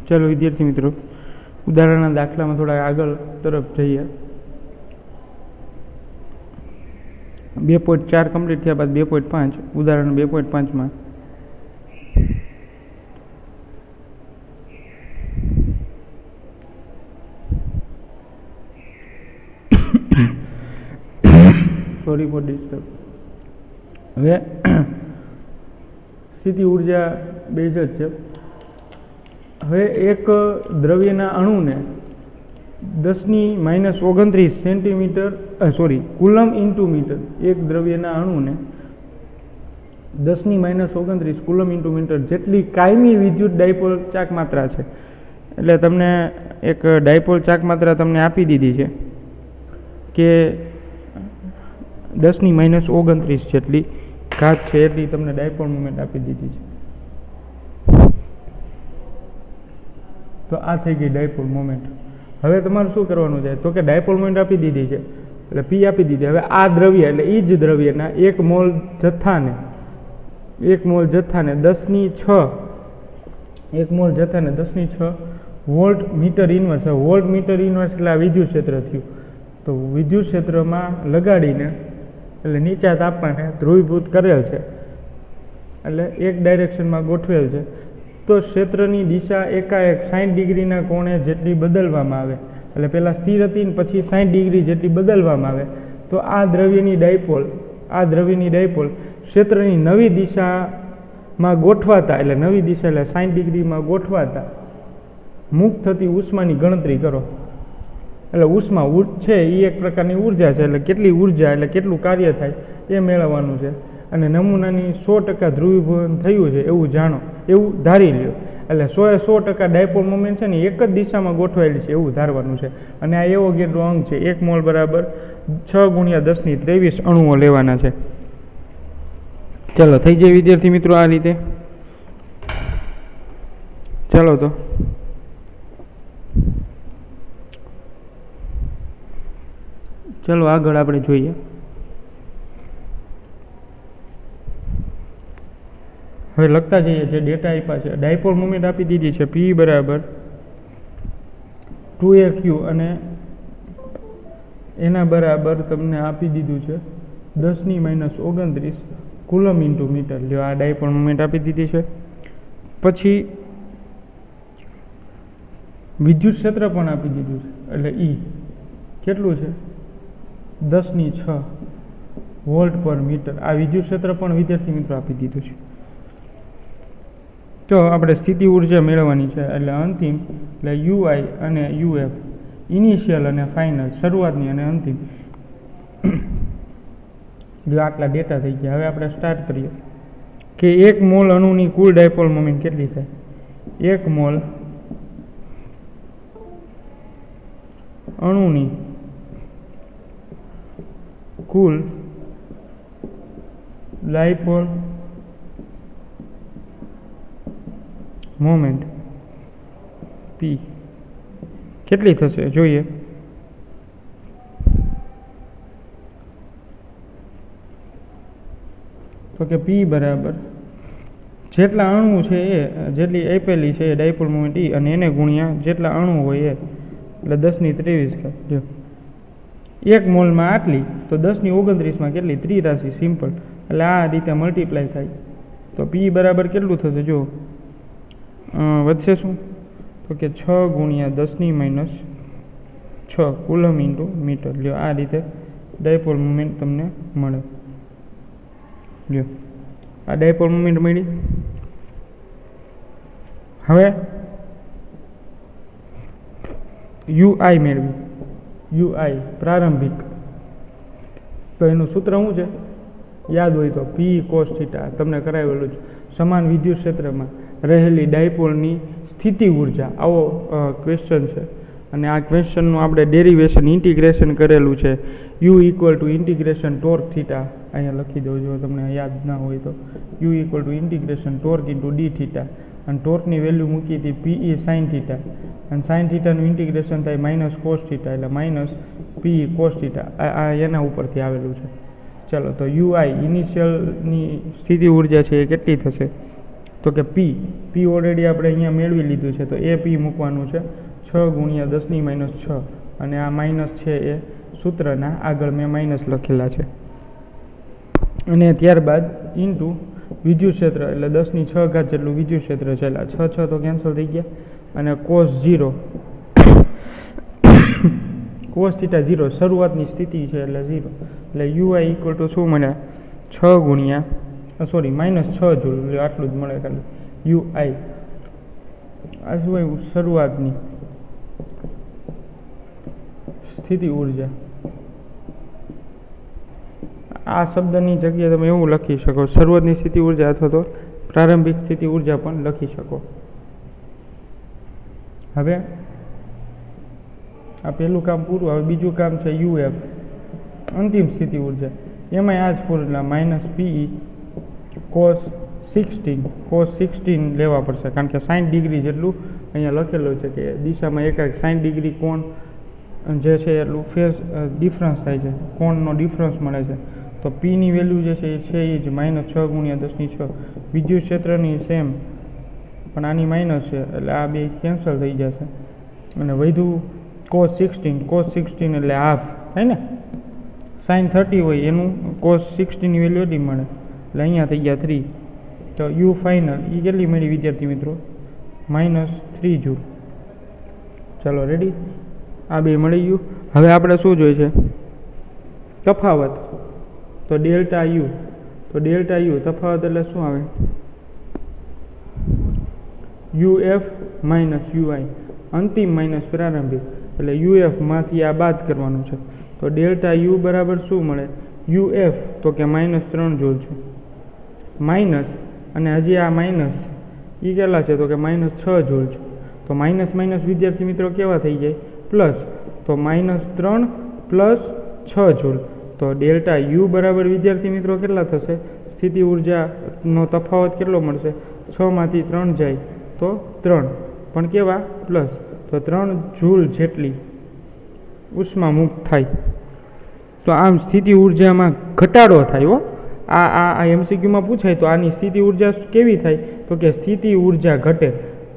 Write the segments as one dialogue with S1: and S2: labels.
S1: चलो विद्यार्थी मित्रों उदाहरण दाखला में थोड़ा आगळ तरफ जईए। 2.4 कम्प्लीट थया बाद 2.5 उदाहरण 2.5 में सॉरी फॉर डिस्टर्ब। हवे स्थिति ऊर्जा बेज ज छे। हवे एक द्रव्यना अणुने 10⁻29 सेंटीमीटर कूलम इंटू मीटर, एक द्रव्यना अणुने 10⁻29 कूलम इंटू मीटर जेटली कायमी विद्युत डायपोल चाक मात्रा है। एटले तमने एक डायपोल चाक मात्रा तमने आपी दीधी है कि 10⁻29 जेटली घात है एटली तमने डायपोल मोमेंट आपी दीधी है। तो आ थई गई डायपोल मोमेंट। हवे तमारे शुं करवानुं छे तो कि डायपोल मोमेंट आपी दीधी है એટલે P આપી દીધી। હવે આ દ્રવ્ય એટલે ઈ જ દ્રવ્યના 1 મોલ જથ્થાને 10⁻6 volt metre inverse. Volt metre inverse એટલે આ વિદ્યુત ક્ષેત્ર થયું। તો વિદ્યુત ક્ષેત્રમાં લગાડીને એટલે નીચા તાપમાને ધ્રુવીભૂત કરેલ છે એટલે એક ડાયરેક્શનમાં ગોઠવેલ છે। તો ક્ષેત્રની દિશા એકાએક 60 ડિગ્રીના કોણે જેટલી બદલવામાં આવે એટલે પહેલા સ્થિર હતી ને પછી 60 ડિગ્રી જેટલી બદલવામાં આવે તો આ દ્રવ્યની ડાયપોલ ક્ષેત્રની નવી દિશામાં ગોઠવાતા એટલે નવી દિશા એટલે 60 ડિગ્રીમાં ગોઠવાતા મુક્ત થતી ઉષ્માની ગણતરી કરો। એટલે ઉષ્મા છે એ એક પ્રકારની ઉર્જા છે એટલે કેટલી ઉર્જા એટલે કેટલું કાર્ય થાય એ મેળવવાનું છે અને નમૂનાની 100% ધ્રુવીભવન થયું છે એવું જાણો, એવું ધારી લ્યો। એટલે 100% ડાયપોલ મોમેન્ટ છે ને એક જ દિશામાં ગોઠવાયેલી છે એવું ધારવાનું છે। અને આ એવોગાડ્રો અંક છે 1 મોલ બરાબર 6 × 10⁻23 અણુઓ લેવાના છે। चलो थई जाए विद्यार्थी मित्रों आ रीते। चलो तो चलो आगळ आपणे जोईए। हवे लखता जईए छे डेटा आप्या छे। डायपोल मोमेंट आपी दीधी छे P बराबर 2AQ अने एना बराबर तमने आपी दीधुं छे 10⁻29 कूलम इंटू मीटर। ल्यो आ डायपोल मोमेंट आपी दीधी छे। पछी विद्युत क्षेत्र पण आपी दीधुं छे એટલે E કેટલું છે 10⁻6 वोल्ट पर मीटर। आ विद्युत क्षेत्र पण विद्यार्थी मित्रों आपी दीधुं छे। तो આપણે સ્થિતિ ऊर्जा મેળવવાની છે એટલે અંતિમ એટલે UI અને UF ઇનિશિયલ અને ફાઇનલ શરૂઆતની અને અંતિમ। जो आटला डेटा थी गया। हवे आपणे स्टार्ट करिए कि 1 मोल अणुनी कुल डायपोल मोमेंट केटली थाय। 1 मोल अणुनी कुल डायपोल मोमेंट P केटली थशे जोईए। तो कि P बराबर जेटला अणु है जेटली आपेली है डायपोल मोमेंट E अने एने गुणिया जेटला अणु होय એટલે 10⁻23 जो 1 मोल में आटली तो 10⁻29 में केटली 3 राशि सिंपल એટલે आ रीते मल्टीप्लाय थाय। तो P बराबर केटलुं थशे जो वधशे शुं तो कि 6 × 10⁻6 कूलम इंटू मीटर। ल्यो आ रीते डायपोल मोमेंट तमने मळे। ल्यो आ डायपोल मोमेंट मळी। हवे UI मेळवी। UI प्रारंभिक तो एनुं सूत्र शुं छे याद होय तो P cos θ तमने करावेलुं छे। समान विद्युत क्षेत्रमां रहेली डायपोलनी स्थिति ऊर्जा आवो क्वेश्चन छे અને આ ક્વેશ્ચનનું આપણે ડેરિવેશન ઇન્ટિગ્રેશન કરેલું છે। U = ઇન્ટિગ્રેશન ટોર્ક થીટા અહીંયા લખી દઉં જો તમને યાદ ના હોય તો U = integration torque into d theta અને ટોર્કની વેલ્યુ મૂકી હતી PE sin θ અને sin θનું ઇન્ટિગ્રેશન થાય -cos θ એટલે -PE cos θ આ એના ઉપરથી આવેલું છે। चलो तो UI इनिशियलनी स्थिति ऊर्जा है કેટલી થશે તો કે પી ઓલરેડી આપણે અહીંયા મેળવી લીધું છે, તો એ પી મૂકવાનું છે 6 ગુણ્યા 10⁻6 અને આ માઇનસ છે એ સૂત્રના આગળ મેં માઇનસ લખેલા છે. અને ત્યારબાદ ઇન્ટુ વિદ્યુત ક્ષેત્ર એટલે 10⁶ જેટલું વિદ્યુત ક્ષેત્ર છે. એટલે 6 તો કેન્સલ થઈ ગયા અને cos 0 cos θ 0 શરૂઆતની સ્થિતિ છે એટલે 0 એટલે UI ઇક્વલ ટુ શું મળે 6 ગુણ્યા -6 જૂલ એટલે આટલું જ મળે ખાલી UI. આ શું શરૂઆતની સ્થિતિ ઉર્જા. આ શબ્દની જગ્યાએ તમે એવું લખી શકો શરૂઆતની સ્થિતિ ઉર્જા અથવા તો પ્રારંભિક સ્થિતિ ઉર્જા પણ લખી શકો. હવે આ પહેલું કામ પૂરું. હવે બીજું કામ છે UF અંતિમ સ્થિતિ ઉર્જા. એમાં આ જ ફોર્મ્યુલા -PE cos 16 લેવા પડશે કારણ કે 60 ડિગ્રી જેટલું અહીંયા લખેલું છે કે દિશામાં એક 60 ડિગ્રી કોણ જે છે એટલું ફેઝ ડિફરન્સ થાય છે, કોણનો ડિફરન્સ મળે છે. તો P ની વેલ્યુ જે છે એ જ -6 ગુણ્યા 10⁶. વિદ્યુત ક્ષેત્રની સેમ પણ આની માઇનસ છે એટલે આ બે કેન્સલ થઈ જશે અને વધુ cos 16 એટલે હાફ થાય ને. sin 30 હોય એનું cos 16 ની વેલ્યુ એટલી મળે એટલે અહીંયા થઈ ગયા 3. તો U ફાઇનલ એ કેટલી મળી વિદ્યાર્થી મિત્રો -3 જૂલ. ચાલો રેડી, આ બે મળી ગયું. હવે આપણે શું જોઈએ છે તફાવત. તો ડેલ્ટા U તફાવત એટલે શું આવે UF -UI અંતિમ માઇનસ પ્રારંભિક એટલે UF માંથી આ બાદ કરવાનું છે. તો ડેલ્ટા U બરાબર શું મળે UF તો કે -3 જૂલ છે માઇનસ અને હજી આ માઇનસ એ કેટલા છે તો કે -6 જૂલ છે. તો માઇનસ વિદ્યાર્થી મિત્રો કેવા થઈ જાય પ્લસ. તો -3 + 6 જૂલ. તો ડેલ્ટા U બરાબર વિદ્યાર્થી મિત્રો કેટલા થશે સ્થિતિ ઉર્જાનો તફાવત કેટલો મળશે 6 માંથી 3 જાય તો 3 પણ કેવા પ્લસ. તો 3 જૂલ જેટલી ઉષ્મા મુક્ત થાય. તો આમ સ્થિતિ ઉર્જામાં ઘટાડો થાય હો. આ MCQમાં પૂછાય તો આની સ્થિતિ ઉર્જા કેવી થાય તો કે સ્થિતિ ઉર્જા ઘટે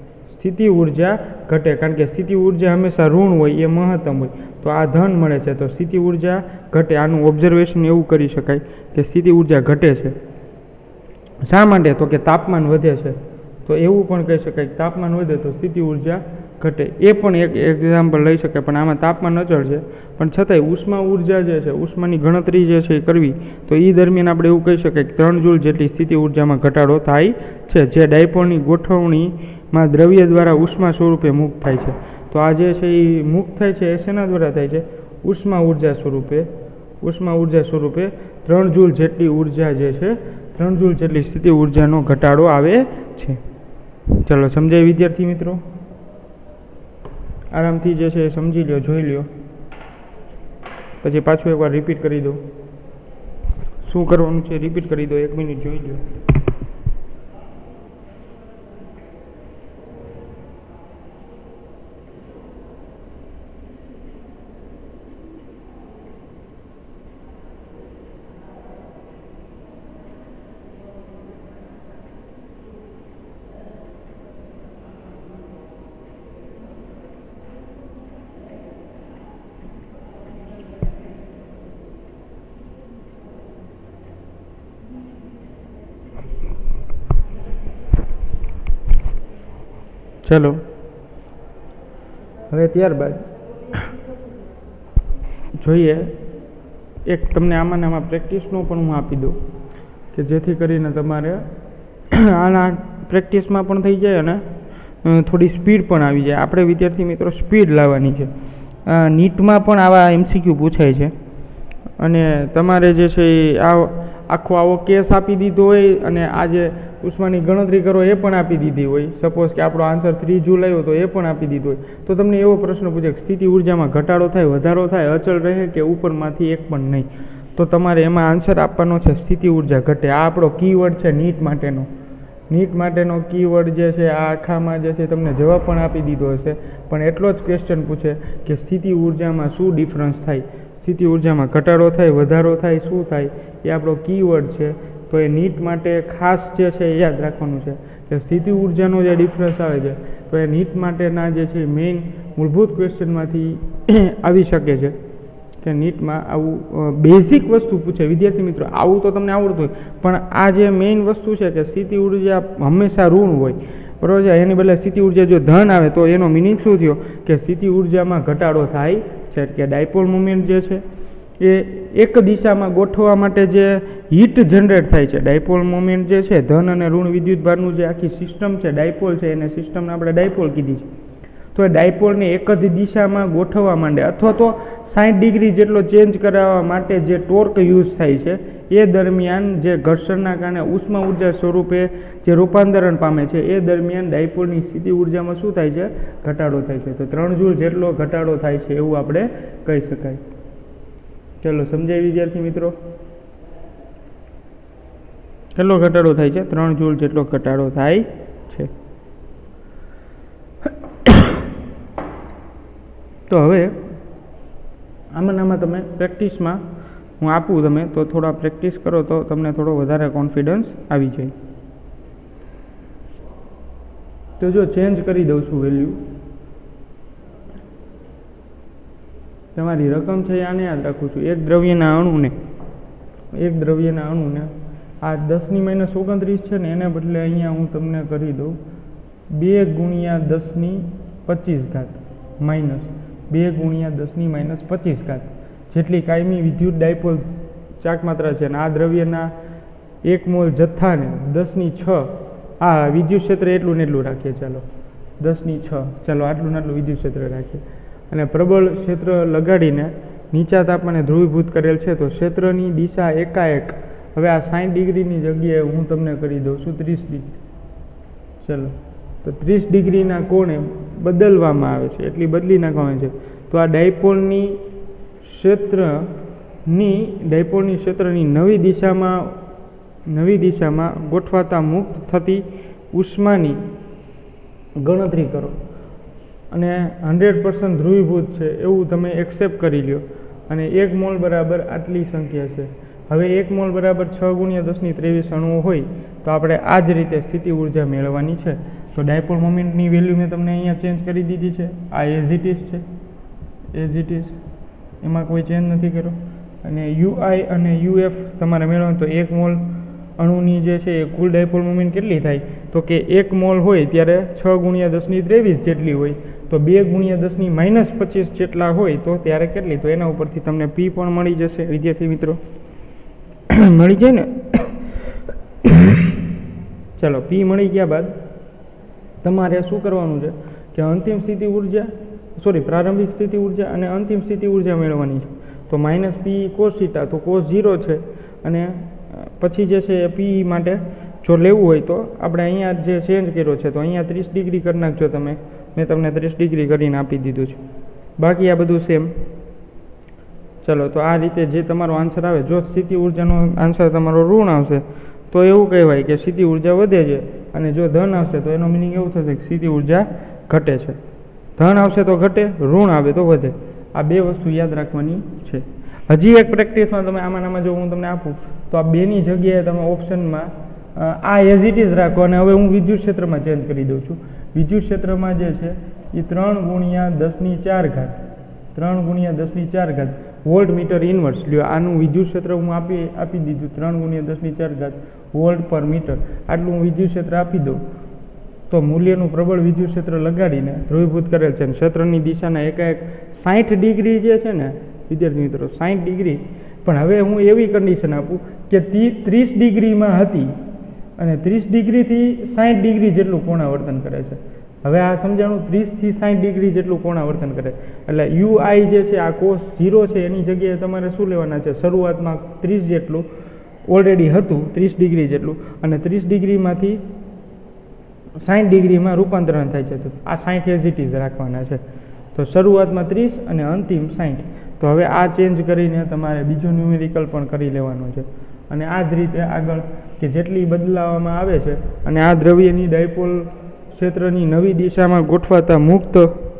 S1: કારણ કે સ્થિતિ ઉર્જા હંમેશા ઋણ હોય એ મહત્તમ હોય. તો આ ધન મળે છે તો સ્થિતિ ઉર્જા ઘટે. આનું ઓબ્ઝર્વેશન એવું કરી શકાય કે સ્થિતિ ઉર્જા ઘટે છે. શા માટે તો કે તાપમાન વધે છે. તો એવું પણ કહી શકાય કે તાપમાન વધે તો સ્થિતિ ઉર્જા ઘટે. એ પણ એક એક્ઝામ્પલ લઈ શકાય પણ આમાં તાપમાન અચળ છે પણ છતાંય ઉષ્મા ઉર્જા જે છે ઉષ્માની ગણતરી જે છે એ કરવી તો એ દરમિયાન આપણે એવું કહી શકાય કે 3 જૂલ જેટલી સ્થિતિ ઉર્જામાં ઘટાડો થાય છે જે ડાયપોલની ગોઠવણીમાં દ્રવ્ય દ્વારા ઉષ્મા સ્વરૂપે મુક્ત થાય છે. તો આ જે છે એ મુક્ત થાય છે એ શેના દ્વારા થાય છે ઉષ્મા ઉર્જા સ્વરૂપે 3 જૂલ જેટલી ઉર્જા જે છે 3 જૂલ જેટલી સ્થિતિ ઉર્જાનો ઘટાડો આવે છે. ચાલો સમજાય વિદ્યાર્થી મિત્રો? આરામથી જે છે એ સમજી લો, જોઈ લો, પછી પાછું એકવાર રિપીટ કરી દો. શું કરવાનું છે રિપીટ કરી દો, 1 મિનિટ જોઈ લો. ચલો હવે ત્યારબાદ જોઈએ એક તમને આમાં પ્રેક્ટિસનું પણ હું આપી દઉં કે જેથી કરીને તમારે આના પ્રેક્ટિસમાં પણ થઈ જાય અને થોડી સ્પીડ પણ આવી જાય. આપણે વિદ્યાર્થી મિત્રો સ્પીડ લાવવાની છે. નીટમાં પણ આવા MCQ પૂછાય છે અને તમારે જે છે એ આવો કેસ આપી દીધો હોય અને આજે ઉષ્માની ગણતરી કરો એ પણ આપી દીધી હોય. સપોઝ કે આપણો આન્સર 3 જૂલ આવ્યો તો એ પણ આપી દીધો હોય તો તમને એવો પ્રશ્ન પૂછે કે સ્થિતિ ઉર્જામાં ઘટાડો થાય, વધારો થાય, અચળ રહે કે ઉપરમાંથી એક પણ નહીં, તો તમારે એમાં આન્સર આપવાનો છે સ્થિતિ ઉર્જા ઘટે. આ આપણો કીવર્ડ છે નીટ માટેનો કીવર્ડ જે છે આ આખામાં જે છે તમને જવાબ પણ આપી દીધો હશે પણ એટલો જ ક્વેશ્ચન પૂછે કે સ્થિતિ ઉર્જામાં શું ડિફરન્સ થાય, સ્થિતિ ઉર્જામાં ઘટાડો થાય, વધારો થાય, શું થાય, એ આપણો કીવર્ડ છે. તો એ નીટ માટે ખાસ જે છે એ યાદ રાખવાનું છે કે સ્થિતિ ઉર્જાનો જે ડિફરન્સ આવે છે તો એ નીટ માટેના જે છે મેઇન મૂળભૂત ક્વેશ્ચનમાંથી આવી શકે છે કે નીટમાં આવું બેઝિક વસ્તુ પૂછે. વિદ્યાર્થી મિત્રો, આવું તો તમને આવડતું હોય, પણ આ જે મેઇન વસ્તુ છે કે સ્થિતિ ઉર્જા હંમેશા ઋણ હોય, બરાબર છે. એની બદલે સ્થિતિ ઉર્જા જો ધન આવે તો એનો મિનિંગ શું થયો કે સ્થિતિ ઉર્જામાં ઘટાડો થાય છે. કે ડાયપોલ મુમેન્ટ જે છે એ એક દિશામાં ગોઠવવા માટે જે હીટ જનરેટ થાય છે, ડાયપોલ મોમેન્ટ જે છે ધન અને ઋણ વિદ્યુત ભારનું જે આખી સિસ્ટમ છે ડાયપોલ છે, એને સિસ્ટમને આપણે ડાયપોલ કીધી છે. તો એ ડાયપોલને એક જ દિશામાં ગોઠવવા માંડે અથવા તો 60 ડિગ્રી જેટલો ચેન્જ કરાવવા માટે જે ટોર્ક યુઝ થાય છે એ દરમિયાન જે ઘર્ષણના કારણે ઉષ્મા ઉર્જા સ્વરૂપે જે રૂપાંતરણ પામે છે એ દરમિયાન ડાયપોલની સ્થિતિ ઉર્જામાં શું થાય છે? ઘટાડો થાય છે. તો 3 જૂલ જેટલો ઘટાડો થાય છે એવું આપણે કહી શકાય. ચલો સમજાય વિદ્યાર્થી મિત્રો? કેટલો ઘટાડો થાય છે? 3 જૂલ જેટલો ઘટાડો થાય છે. તો હવે આમાં તમે પ્રેક્ટિસમાં હું આપું તમે તો થોડા પ્રેક્ટિસ કરો તો તમને થોડો વધારે કોન્ફિડન્સ આવી જાય. તો જો ચેન્જ કરી દઉં છું વેલ્યુ, તમારી રકમ છે આને યાદ રાખું છું. એક દ્રવ્યના અણુને આ 10⁻29 છે ને એને બદલે અહીંયા હું તમને કરી દઉં 2 × 10⁻25 માઇનસ 2 × 10⁻25 જેટલી કાયમી વિદ્યુત ડાયપોલ ચાક માત્રા છે. અને આ દ્રવ્યના 1 મોલ જથ્થાને 10⁶ આ વિદ્યુત ક્ષેત્ર એટલું ને એટલું રાખીએ. ચાલો 10⁶ ચાલો આટલું ને આટલું વિદ્યુત ક્ષેત્ર રાખીએ અને પ્રબળ ક્ષેત્ર લગાડીને નીચા તાપમાને ધ્રુવીભૂત કરેલ છે. તો ક્ષેત્રની દિશા એકાએક હવે આ 60 ડિગ્રીની જગ્યાએ હું તમને કરી દઉં છું 30 ડિગ્રી. ચલો તો 30 ડિગ્રીના કોણે બદલવામાં આવે છે, એટલી બદલી નાખવામાં આવે છે. તો આ ડાયપોલની ક્ષેત્રની નવી દિશામાં ગોઠવાતા મુક્ત થતી ઉષ્માની ગણતરી કરો અને 100% ધ્રુવીભૂત છે એવું તમે એક્સેપ્ટ કરી લ્યો અને 1 મોલ બરાબર આટલી સંખ્યા છે. હવે 1 મોલ બરાબર 6 × 10⁻23 અણુઓ હોય તો આપણે આ જ રીતે સ્થિતિ ઉર્જા મેળવવાની છે. તો ડાયપોલ મોમેન્ટની વેલ્યુ મેં તમને અહીંયા ચેન્જ કરી દીધી છે. આ એઝ ઇટ ઇઝ છે, એમાં કોઈ ચેન્જ નથી કર્યો. અને યુઆઈ અને યુએફ તમારે મેળવવાનું તો 1 મોલ અણુની જે છે એ કુલ ડાયપોલ મોમેન્ટ કેટલી થાય તો કે 1 મોલ હોય ત્યારે 6 × 10⁻23 જેટલી હોય, તો 2 × 10⁻25 જેટલા હોય તો ત્યારે કેટલી? તો એના ઉપરથી તમને પી પણ મળી જશે વિદ્યાર્થી મિત્રો. મળી જાય ને? ચાલો પી મળી ગયા બાદ તમારે શું કરવાનું છે કે અંતિમ સ્થિતિ ઉર્જા પ્રારંભિક સ્થિતિ ઉર્જા અને અંતિમ સ્થિતિ ઉર્જા મેળવવાની છે. તો -P cos θ તો cos 0 છે અને પછી જે છે એ પી માટે જો લેવું હોય તો આપણે અહીંયા જે ચેન્જ કર્યો છે તો અહીંયા 30 ડિગ્રી કરી નાખજો તમે. મેં તમને 30 ડિગ્રી કરીને આપી દીધું છે. બાકી આ બધું સેમ. ચલો તો આ રીતે જે તમારો આન્સર આવે, જો સ્થિતિ ઉર્જાનો આન્સર તમારો ઋણ આવશે તો એવું કહેવાય કે સ્થિતિ ઉર્જા વધે છે, અને જો ધન આવશે તો એનો મિનિંગ એવું થશે કે સ્થિતિ ઉર્જા ઘટે છે. ધન આવશે તો ઘટે, ઋણ આવે તો વધે. આ બે વસ્તુ યાદ રાખવાની છે. હજી એક પ્રેક્ટિસમાં તમે આમાં જો હું તમને આપું તો આ બેની જગ્યાએ તમે ઓપ્શનમાં આ એઝ ઇટ ઇઝ રાખો અને હવે હું વિદ્યુત ક્ષેત્રમાં ચેન્જ કરી દઉં છું. વિદ્યુત ક્ષેત્રમાં જે છે એ 3 × 10⁴ વોલ્ટ મીટર ઇનવર્સ લ્યો. આનું વિદ્યુત ક્ષેત્ર હું આપી દીધું 3 × 10⁴ વોલ્ટ પર મીટર. આટલું હું વિદ્યુત ક્ષેત્ર આપી દઉં તો મૂલ્યનું પ્રબળ વિદ્યુત ક્ષેત્ર લગાડીને ધ્રુવીભૂત કરેલ છે. ક્ષેત્રની દિશાના એકાએક 60 ડિગ્રી જે છે ને વિદ્યાર્થી મિત્રો 60 ડિગ્રી, પણ હવે હું એવી કન્ડિશન આપું કે 30 ડિગ્રીમાં હતી અને 30 ડિગ્રીથી 60 ડિગ્રી જેટલું કોણાવર્તન કરે છે. હવે આ સમજાણું 30 થી 60 ડિગ્રી જેટલું કોણાવર્તન કરે એટલે યુઆઈ જે છે આ cos 0 છે એની જગ્યાએ તમારે શું લેવાના છે? શરૂઆતમાં 30 જેટલું ઓલરેડી હતું 30 ડિગ્રી જેટલું અને 30 ડિગ્રીમાંથી 60 ડિગ્રીમાં રૂપાંતરણ થાય છે. તો આ 60 એઝ ઇટ ઇઝ રાખવાના છે. તો શરૂઆતમાં 30 અને અંતિમ 60. તો હવે આ ચેન્જ કરીને તમારે બીજો ન્યુમેરિકલ પણ કરી લેવાનો છે. અને આ જ રીતે આગળ કે જેટલી બદલાવવામાં આવે છે અને આ દ્રવ્યની ડાયપોલ ક્ષેત્રની નવી દિશામાં ગોઠવાતા મુક્ત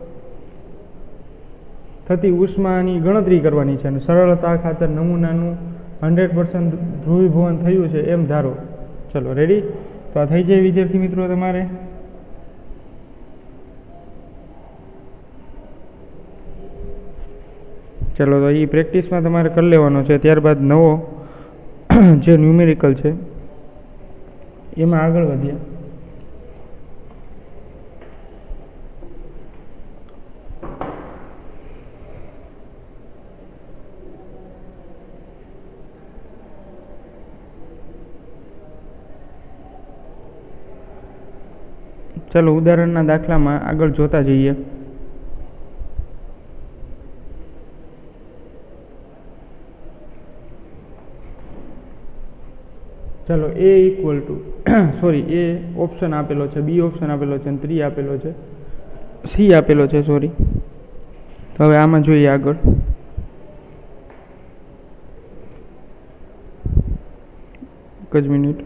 S1: થતી ઉષ્માની ગણતરી કરવાની છે અને સરળતા ખાતર નમૂનાનું 100% ધ્રુવીભવન થયું છે એમ ધારો. ચલો રેડી? તો આ થઈ જાય વિદ્યાર્થી મિત્રો તમારે. ચલો તો એ પ્રેક્ટિસમાં તમારે કરી લેવાનો છે. ત્યારબાદ નવો જે ન્યુમેરિકલ છે એમાં આગળ વધ્યા. ચલો ઉદાહરણના દાખલામાં આગળ જોતા જઈએ. ચલો A equal to sorry A option આપેલો છે, બી ઓપ્શન આપેલો છે અને 3 આપેલો છે, સી આપેલો છે સોરી. તો હવે આમાં જોઈએ આગળ. એક જ મિનિટ.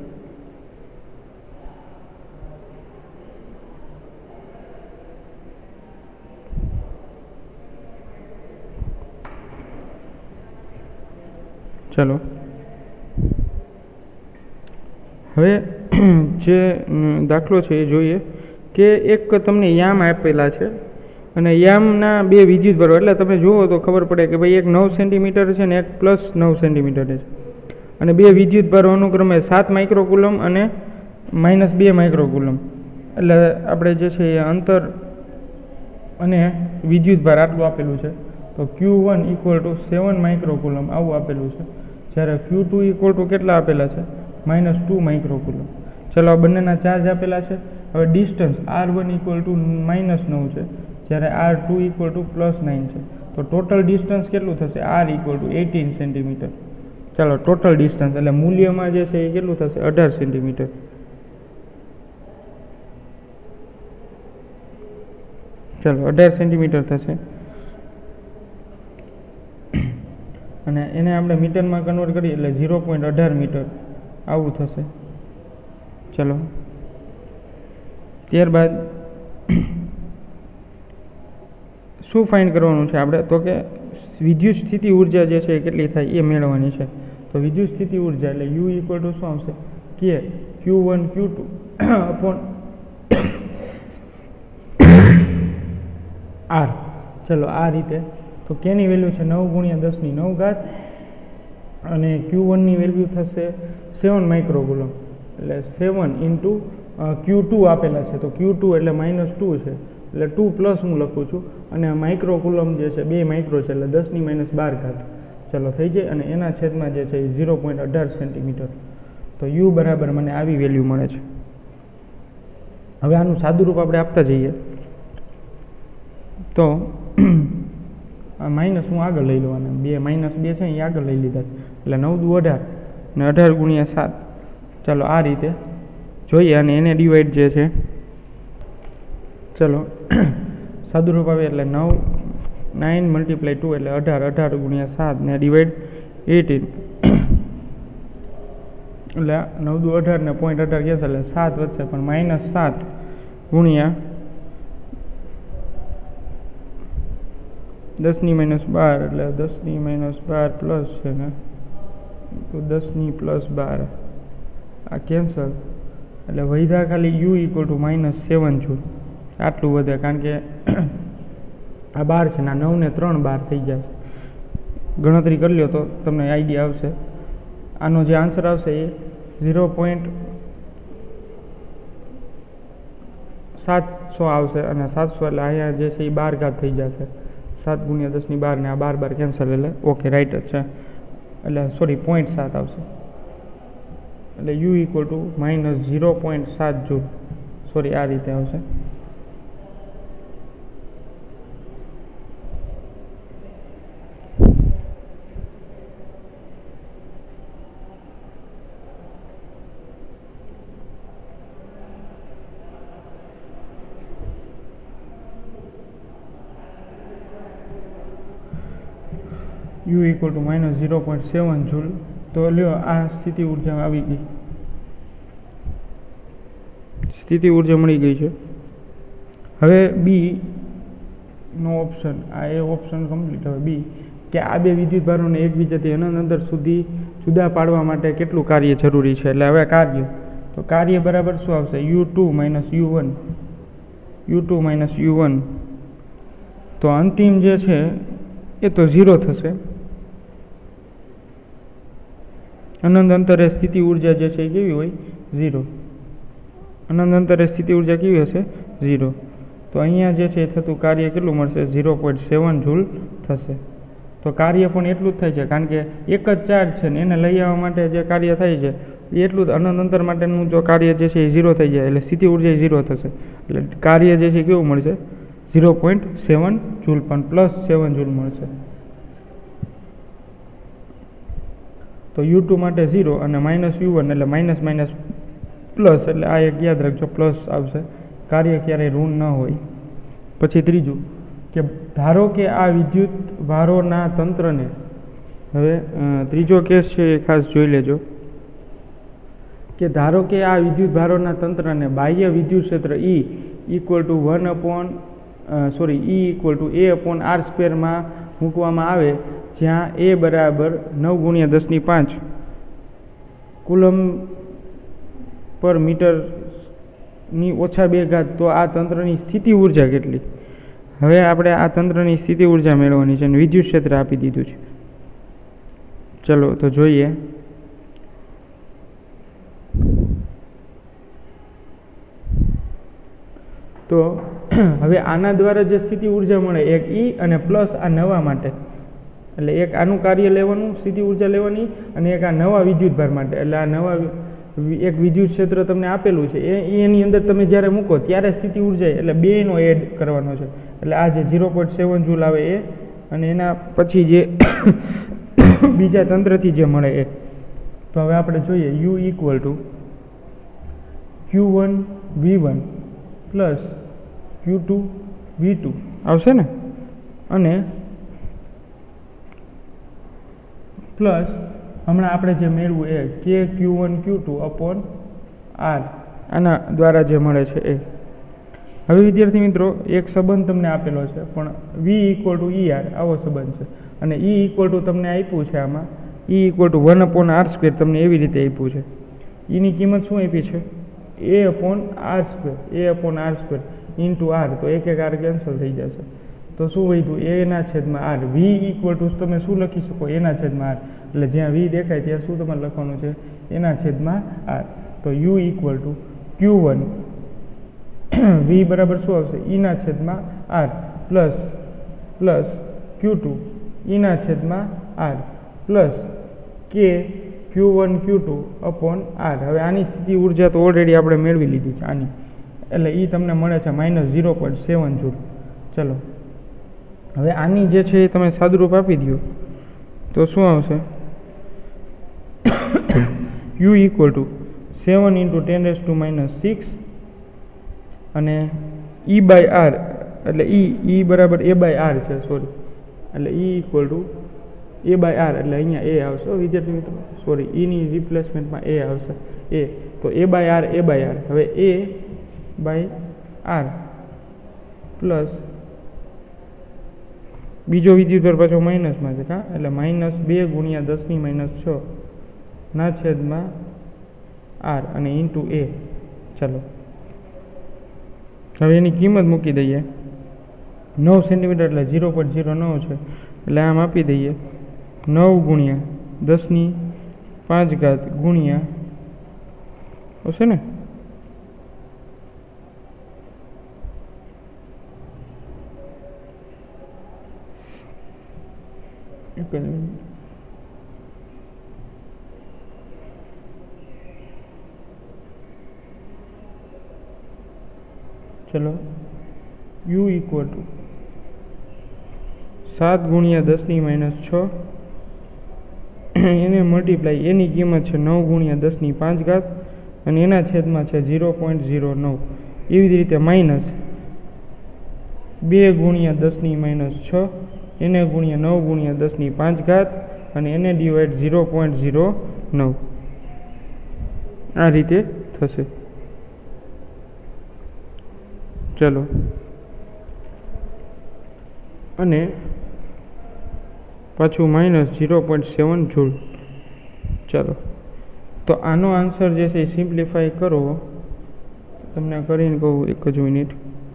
S1: ચલો હવે જે દાખલો છે એ જોઈએ કે એક તમને યામ આપેલા છે અને યામના બે વિદ્યુત ભારો, એટલે તમે જુઓ તો ખબર પડે કે ભાઈ એક 9 સેન્ટીમીટર છે ને એક પ્લસ 9 સેન્ટીમીટર છે અને બે વિદ્યુત ભારો અનુક્રમે 7 માઇક્રોકુલમ અને -2 માઇક્રોકુલમ. એટલે આપણે જે છે એ અંતર અને વિદ્યુત ભાર આટલું આપેલું છે. તો Q1 = 7 માઇક્રોકુલમ આવું આપેલું છે, જ્યારે Q2 = કેટલા આપેલા છે? -2 માઇક્રોકુલમ. ચલો આ બંનેના ચાર્જ આપેલા છે. હવે ડિસ્ટન્સ R1 = -9 છે, જ્યારે R2 = +9 છે. તો ટોટલ ડિસ્ટન્સ કેટલું થશે? R = 18 centimetre. ચાલો ટોટલ ડિસ્ટન્સ એટલે મૂલ્યમાં જે છે એ કેટલું થશે? 18 સેન્ટીમીટર. ચાલો 18 સેન્ટીમીટર થશે અને એને આપણે મીટરમાં કન્વર્ટ કરીએ એટલે 0.18 મીટર આવું થશે. ચલો ત્યારબાદ શું ફાઇન્ડ કરવાનું છે આપણે? તો કે વિદ્યુત સ્થિતિ ઉર્જા જે છે એ કેટલી થાય એ મેળવવાની છે. તો વિદ્યુત સ્થિતિ ઉર્જા એટલે U = શું આવશે? કે Q1 Q2 upon R. ચલો આ રીતે. તો કેની વેલ્યુ છે 9 × 10⁹ અને Q1 ની વેલ્યુ થશે 7 માઇક્રોકુલમ, એટલે 7 × Q2 આપેલા છે. તો Q2 એટલે -2 છે, એટલે 2 પ્લસ હું લખું છું અને માઇક્રોકુલમ જે છે 2 માઇક્રો છે એટલે 10⁻12. ચલો થઈ જાય અને એના છેદમાં જે છે એ 0.18 સેન્ટીમીટર. તો U બરાબર મને આવી વેલ્યુ મળે છે. હવે આનું સાદું રૂપ આપણે આપતા જઈએ તો માઇનસ હું આગળ લઈ લઉં અને -2 છે એ આગળ લઈ લીધા એટલે 9 દુ 18 અને 18 × 7. ચાલો આ રીતે જોઈએ અને એને ડિવાઈડ જે છે ચલો સાદું રૂપ આવે એટલે 9 × 2 એટલે 18 × 7 ને ડિવાઈડ 18 એટલે 9 દુ 18 ને 0.18 કહેશે એટલે 7 વધશે પણ -7 ગુણ્યા 10⁻12 એટલે 10⁻12 પ્લસ છે ને તો 10⁻12 આ કેન્સલ એટલે વધ્યા ખાલી U = -7 જૂલ. આટલું વધે કારણ કે આ 12 છે ને આ 9 ને 3 12 થઈ જશે. ગણતરી કરી લો તો તમને આઈડિયા આવશે. આનો જે આન્સર આવશે એ 0.700 આવશે અને 700 એટલે અહીંયા જે છે એ 12 ઘાત થઈ જશે. 7 × 10⁻12 ને આ 12 કેન્સલ એટલે ઓકે રાઈટ જ છે. એટલે સોરી 0.7 આવશે એટલે U = -0.7 જૂલ. સોરી આ રીતે આવશે. U = -0.7 joule. તો લ્યો આ સ્થિતિ ઉર્જા આવી ગઈ, સ્થિતિ ઉર્જા મળી ગઈ છે. હવે બી નો ઓપ્શન, આ એ ઓપ્શન કમ્પ્લીટ. હવે બી કે આ બે વિદ્યુત ભારોને એકબીજાથી અનંત અંતર સુધી જુદા પાડવા માટે કેટલું કાર્ય જરૂરી છે. એટલે હવે કાર્ય તો કાર્ય બરાબર શું આવશે? u2 minus u1, u2 minus u1. તો અંતિમ જે છે એ તો 0 થશે. અનંત અંતરે સ્થિતિ ઉર્જા જે છે એ કેવી હોય? 0. અનંત અંતરે સ્થિતિ ઉર્જા કેવી હશે? 0. તો અહીંયા જે છે એ થતું કાર્ય કેટલું મળશે? 0.7 જૂલ થશે. તો કાર્ય પણ એટલું જ થાય છે, કારણ કે એક જ ચાર્જ છે ને એને લઈ આવવા માટે જે કાર્ય થાય છે એ એટલું જ. અનંત અંતર માટેનું જો કાર્ય જે છે એ 0 થઈ જાય એટલે સ્થિતિ ઉર્જા 0 થશે. એટલે કાર્ય જે છે કેવું મળશે? 0.7 જૂલ, પણ +7 જૂલ મળશે. તો u2 માટે 0 અને -u1 એટલે માઇનસ માઇનસ પ્લસ, એટલે આ એક યાદ રાખજો, પ્લસ આવશે. કાર્ય ક્યારેય ઋણ ન હોય. પછી ત્રીજું કે ધારો કે આ વિદ્યુત ભારોના તંત્રને, હવે ત્રીજો કેસ છે એ ખાસ જોઈ લેજો, કે ધારો કે આ વિદ્યુત ભારોના તંત્રને બાહ્ય વિદ્યુત ક્ષેત્ર E ઇક્વલ ટુ E/A/r² માં મૂકવામાં આવે, જ્યાં A બરાબર 9 × 10⁵ કુલમ પર મીટરની -2 તો આ તંત્રની સ્થિતિ ઉર્જા કેટલી? હવે આપણે આ તંત્રની સ્થિતિ ઉર્જા મેળવવાની છે અને વિદ્યુત ક્ષેત્ર આપી દીધું છે. ચલો તો જોઈએ. તો હવે આના દ્વારા જે સ્થિતિ ઉર્જા મળે, એક E અને પ્લસ આ નવા માટે, એટલે એક આનું કાર્ય લેવાનું, સ્થિતિ ઉર્જા લેવાની, અને એક આ નવા વિદ્યુતભાર માટે. એટલે આ નવા એક વિદ્યુત ક્ષેત્ર તમને આપેલું છે, એની અંદર તમે જ્યારે મૂકો ત્યારે સ્થિતિ ઉર્જા, એટલે બેનો એડ કરવાનો છે. એટલે આ જે 0.7 જૂલ આવે એ, અને એના પછી જે બીજા તંત્રથી જે મળે એ. તો હવે આપણે જોઈએ u equal to q1 v1 plus q2 v2 આવશે ને, અને પ્લસ હમણાં આપણે જે મેળવું એ k q1 q2 upon r, આના દ્વારા જે મળે છે એ. હવે વિદ્યાર્થી મિત્રો, એક સંબંધ તમને આપેલો છે, પણ v ઇક્વલ ટુ er આવો સંબંધ છે, અને E ઇક્વલ ટુ તમને આપ્યું છે આમાં, E ઇક્વલ ટુ 1/r² તમને એવી રીતે આપ્યું છે. એની કિંમત શું આપી છે? A/r² into r. તો એક r કેન્સલ થઈ જશે. તો શું વધ્યું? A/r. v ઇક્વલ ટુ તમે શું લખી શકો? A/r. એટલે જ્યાં v દેખાય ત્યાં શું તમારે લખવાનું છે? A/r. તો u equal to q1 v બરાબર શું આવશે? E/r plus q2 E/r plus k q1 q2 upon r. હવે આની સ્થિતિ ઉર્જા તો ઓલરેડી આપણે મેળવી લીધી છે આની, એટલે એ તમને મળે છે -0.7 જૂલ. ચલો હવે આની જે છે એ તમે સાદુરૂપ આપી દો તો શું આવશે? u ઇક્વલ ટુ 7 × 10⁻⁶ અને E/r, એટલે E બરાબર A/r છે, સોરી, એટલે E ઇક્વલ ટુ A/r, એટલે અહીંયા A આવશે વિદ્યાર્થી મિત્રો, સોરી, Eની રિપ્લેસમેન્ટમાં A આવશે, A. તો A/r. હવે A/r પ્લસ બીજો વિદ્યુતભાર પાછો માઇનસમાં છે, હા, એટલે -2 × 10⁻⁶r અને ઇન્ટુ A. ચાલો હવે એની કિંમત મૂકી દઈએ. 9 સેન્ટીમીટર એટલે 0.09 છે, એટલે આમ આપી દઈએ 9 × 10⁵ ગુણ્યા હશે ને, ચલો u ઇક્વલ ટુ 7 × 10⁻⁶, એને મલ્ટીપ્લાય, એની કિંમત છે 9 × 10⁵, અને એના છેદમાં છે 0.09. એવી જ રીતે માઇનસ 2 × 10⁻⁶, એને ગુણ્યા 9 × 10⁵, અને એને ડિવાઈડ 0.09. આ રીતે થશે. ચલો અને પાછું -0.7 જૂલ. ચાલો તો આનો આન્સર જે છે એ સિમ્પ્લિફાય કરો, તમને કરીને કહું એક જ મિનિટ.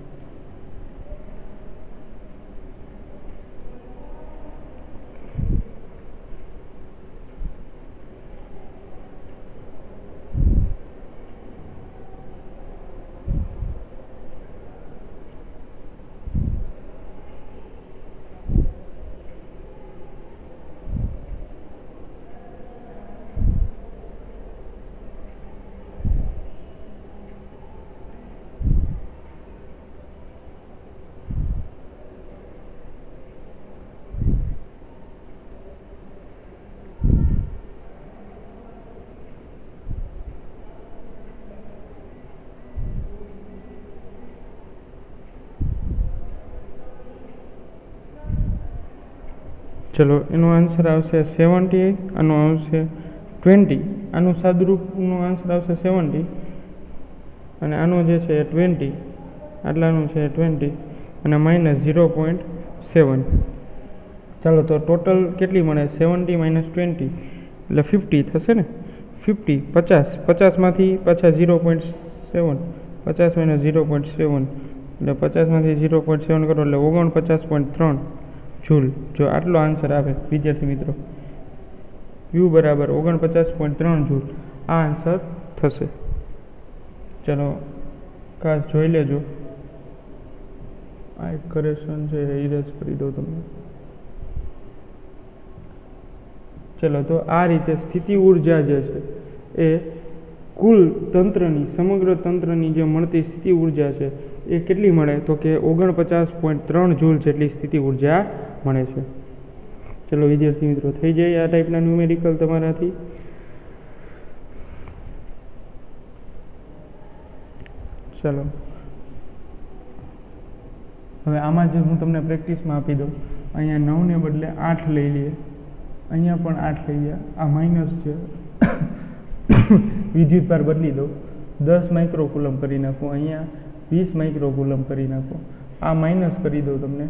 S1: ચલો એનો આન્સર આવશે 70, આનો આવશે 20, આનું સાદુરૂપનો આન્સર આવશે 70 અને આનો જે છે 20, આટલાનું છે 20 અને માઇનસ 0.7. ચાલો તો ટોટલ કેટલી મળે? 70 - 20 એટલે 50 થશે ને. 50 50માંથી પાછા 0.7, 50 - 0.7 એટલે 50માંથી 0.7 કરો એટલે 49.3 જૂલ. જો આટલો આન્સર આવે વિદ્યાર્થી મિત્રો, યુ બરાબર 49.3 જૂલ, આ આન્સર થશે. ચલો ખાસ જોઈ લેજો. આ એક કરેક્શન છે, ઇરેઝ કરી દો તમને. ચલો તો આ રીતે સ્થિતિ ઉર્જા જે છે એ કુલ તંત્રની, સમગ્ર તંત્રની જે મળતી સ્થિતિ ઉર્જા છે એ કેટલી મળે? તો કે 49.3 જૂલ જેટલી સ્થિતિ ઉર્જા મળે છે. ચલો વિદ્યાર્થી મિત્રો, થઈ જાય આ ટાઈપના ન્યુમેરિકલ તમારાથી. ચલો હવે આમાં જે હું તમને પ્રેક્ટિસમાં આપી દઉં, અહીંયા 9 ને બદલે 8 લઈ લઈએ, અહીંયા પણ 8 લઈ લઈએ. આ માઇનસ છે, વિદ્યુતભાર બદલી દો, 10 માઇક્રોકુલમ કરી નાખો, અહીંયા 20 માઇક્રોકુલમ કરી નાખો. આ માઇનસ કરી દો તમને,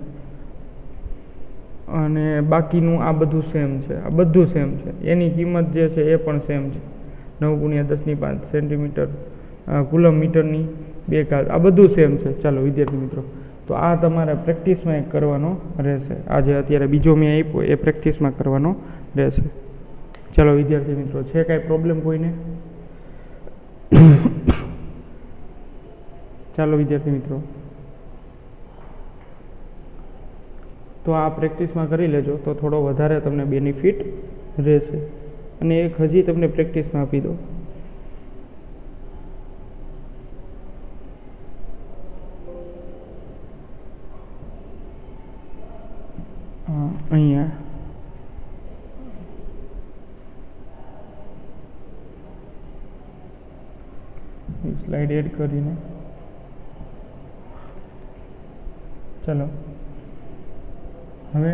S1: અને બાકીનું આ બધું સેમ છે, આ બધું સેમ છે. એની કિંમત જે છે એ પણ સેમ છે, 9 × 10⁵ સેન્ટીમીટર કુલમ મીટરની 2 ઘાત, આ બધું સેમ છે. ચાલો વિદ્યાર્થી મિત્રો, તો આ તમારે પ્રેક્ટિસમાં એક કરવાનો રહેશે. આજે અત્યારે બીજો મેં આપ્યો એ પ્રેક્ટિસમાં કરવાનો રહેશે. ચાલો વિદ્યાર્થી મિત્રો, છે કાંઈ પ્રોબ્લેમ કોઈને? ચાલો વિદ્યાર્થી મિત્રો, તો આ પ્રેક્ટિસમાં કરી લેજો તો થોડો વધારે તમને બેનિફિટ રહેશે. અને એક હજી તમને પ્રેક્ટિસમાં આપી દો. અહીંયા સ્લાઇડ એડ કરીને, ચલો હવે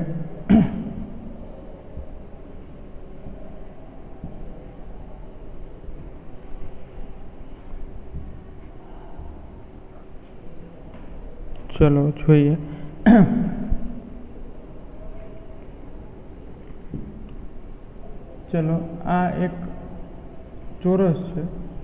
S1: ચલો જોઈએ. ચલો આ એક ચોરસ છે,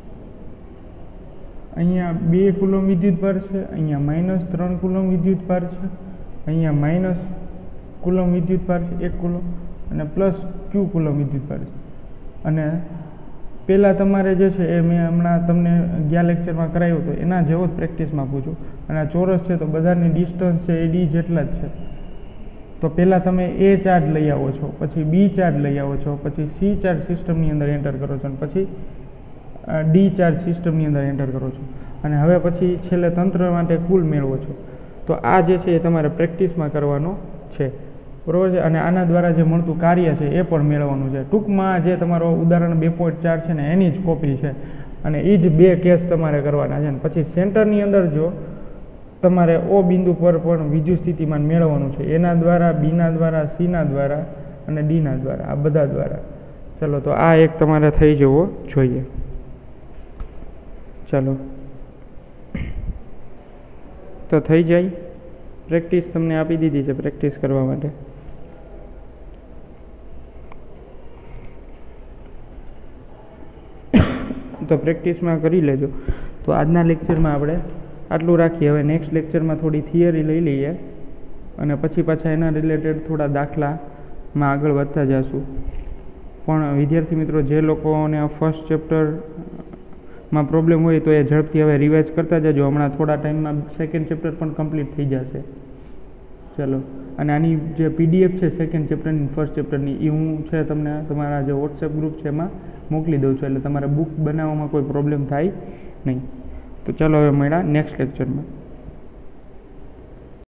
S1: અહીંયા 2 કુલમ વિદ્યુતભાર છે, અહીંયા -3 કુલમ વિદ્યુતભાર છે, અહીંયા માઇનસ કુલમ વિદ્યુતભાર છે 1 કુલમ, અને પ્લસ q કુલમ વિદ્યુતભાર છે. અને પહેલાં તમારે જે છે એ મેં હમણાં તમને ગયા લેક્ચરમાં કરાવ્યું હતું એના જેવો જ પ્રેક્ટિસમાં પૂછું. અને આ ચોરસ છે તો બધાની ડિસ્ટન્સ છે એ d જેટલા જ છે. તો પહેલાં તમે A ચાર્જ લઈ આવો છો, પછી B ચાર્જ લઈ આવો છો, પછી C ચાર્જ સિસ્ટમની અંદર એન્ટર કરો છો, અને પછી D ચાર્જ સિસ્ટમની અંદર એન્ટર કરો છો, અને હવે પછી છેલ્લે તંત્ર માટે કુલ મેળવો છો. તો આ જે છે એ તમારે પ્રેક્ટિસમાં કરવાનો છે, બરાબર છે. અને આના દ્વારા જે મળતું કાર્ય છે એ પણ મેળવવાનું છે. ટૂંકમાં જે તમારો ઉદાહરણ 2.4 છે ને એની જ કોપી છે, અને એ જ 2 કેસ તમારે કરવાના છે. ને પછી સેન્ટરની અંદર જો તમારે O બિંદુ પર પણ વિદ્યુત સ્થિતિમાન મેળવવાનું છે, એના દ્વારા, બીના દ્વારા, સીના દ્વારા અને ડીના દ્વારા, આ બધા દ્વારા. ચલો તો આ એક તમારે થઈ જવો જોઈએ. ચાલો તો થઈ જાય. પ્રેક્ટિસ તમને આપી દીધી છે પ્રેક્ટિસ કરવા માટે. તો પ્રેક્ટિસમાં કરી લેજો. તો આજના લેક્ચરમાં આપણે આટલું રાખીએ. હવે નેક્સ્ટ લેક્ચરમાં થોડી થિયરી લઈ લઈએ અને પછી પાછા એના રિલેટેડ થોડા દાખલામાં આગળ વધતા જશું. પણ વિદ્યાર્થી મિત્રો, જે લોકોને ફર્સ્ટ ચેપ્ટરમાં પ્રોબ્લેમ હોય તો એ ઝડપથી હવે રિવાઇઝ કરતા જજો. હમણાં થોડા ટાઈમમાં સેકન્ડ ચેપ્ટર પણ કમ્પ્લીટ થઈ જશે. ચલો, અને આની જે PDF છે સેકન્ડ ચેપ્ટરની ફર્સ્ટ ચેપ્ટરની, એ હું છે તમને તમારા જે વોટ્સએપ ગ્રુપ છે એમાં મોકલી દઉં છું, એટલે તમારે બુક બનાવવામાં કોઈ પ્રોબ્લેમ થાય નહીં. તો ચાલો હવે મળ્યા નેક્સ્ટ લેક્ચરમાં.